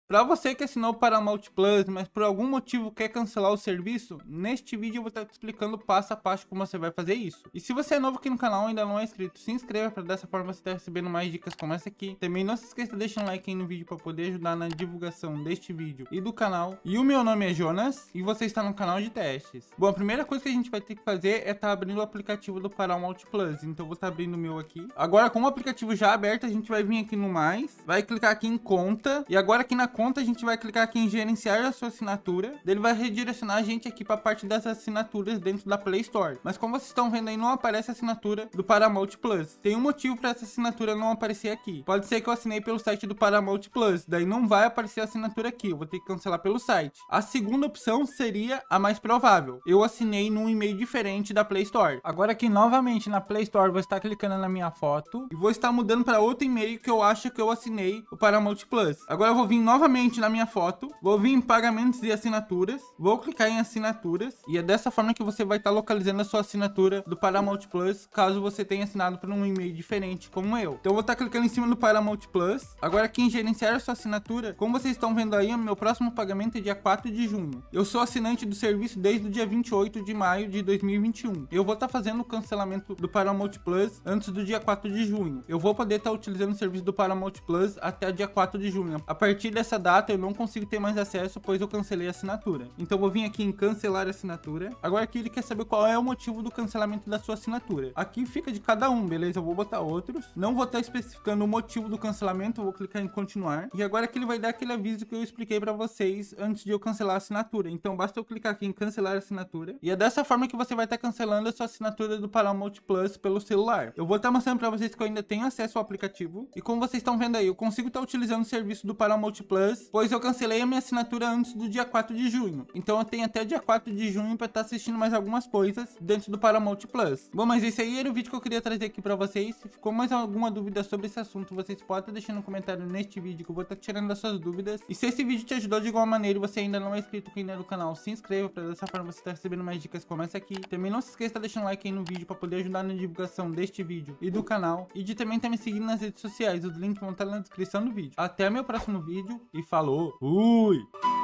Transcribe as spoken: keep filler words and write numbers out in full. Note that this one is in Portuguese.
Para você que assinou o Paramount Plus, mas por algum motivo quer cancelar o serviço, neste vídeo eu vou estar te explicando passo a passo como você vai fazer isso. E se você é novo aqui no canal e ainda não é inscrito, se inscreva para dessa forma você estar recebendo mais dicas como essa aqui. Também não se esqueça de deixar um like aí no vídeo para poder ajudar na divulgação deste vídeo e do canal. E o meu nome é Jonas e você está no canal de testes. Bom, a primeira coisa que a gente vai ter que fazer é estar abrindo o aplicativo do Paramount Plus. Então eu vou estar abrindo o meu aqui. Agora com o aplicativo já aberto, a gente vai vir aqui no mais, vai clicar aqui em conta e agora aqui na conta, a gente vai clicar aqui em gerenciar a sua assinatura. Ele vai redirecionar a gente aqui para a parte das assinaturas dentro da Play Store. Mas como vocês estão vendo aí, não aparece a assinatura do Paramount Plus. Tem um motivo para essa assinatura não aparecer aqui. Pode ser que eu assinei pelo site do Paramount Plus, daí não vai aparecer a assinatura aqui. Eu vou ter que cancelar pelo site. A segunda opção seria a mais provável. Eu assinei num e-mail diferente da Play Store. Agora aqui novamente na Play Store, vou estar clicando na minha foto e vou estar mudando para outro e-mail que eu acho que eu assinei o Paramount Plus. Agora eu vou vir novamente Novamente na minha foto, vou vir em pagamentos e assinaturas, vou clicar em assinaturas e é dessa forma que você vai estar localizando a sua assinatura do Paramount Plus, caso você tenha assinado por um e-mail diferente como eu. Então eu vou estar clicando em cima do Paramount Plus. Agora aqui em gerenciar a sua assinatura, como vocês estão vendo aí, o meu próximo pagamento é dia quatro de junho. Eu sou assinante do serviço desde o dia vinte e oito de maio de dois mil e vinte e um. Eu vou estar fazendo o cancelamento do Paramount Plus antes do dia quatro de junho. Eu vou poder estar utilizando o serviço do Paramount Plus até o dia quatro de junho. A partir dessa data eu não consigo ter mais acesso, pois eu cancelei a assinatura. Então eu vou vir aqui em cancelar a assinatura. Agora aqui ele quer saber qual é o motivo do cancelamento da sua assinatura. Aqui fica de cada um, beleza? Eu vou botar outros. Não vou estar especificando o motivo do cancelamento, eu vou clicar em continuar. E agora aqui ele vai dar aquele aviso que eu expliquei para vocês antes de eu cancelar a assinatura. Então basta eu clicar aqui em cancelar a assinatura. E é dessa forma que você vai estar cancelando a sua assinatura do Paramount Plus pelo celular. Eu vou estar mostrando para vocês que eu ainda tenho acesso ao aplicativo. E como vocês estão vendo aí, eu consigo estar utilizando o serviço do Paramount Plus, pois eu cancelei a minha assinatura antes do dia quatro de junho. Então eu tenho até dia quatro de junho para estar assistindo mais algumas coisas dentro do Paramount Plus. Bom, mas esse aí era o vídeo que eu queria trazer aqui para vocês. Se ficou mais alguma dúvida sobre esse assunto, vocês podem estar deixando um comentário neste vídeo que eu vou estar tirando as suas dúvidas. E se esse vídeo te ajudou de alguma maneira e você ainda não é inscrito aqui no canal, se inscreva para dessa forma você estar recebendo mais dicas como essa aqui. Também não se esqueça de deixar um like aí no vídeo para poder ajudar na divulgação deste vídeo e do canal. E de também estar me seguindo nas redes sociais, os links vão estar na descrição do vídeo. Até meu próximo vídeo e falou! Fui!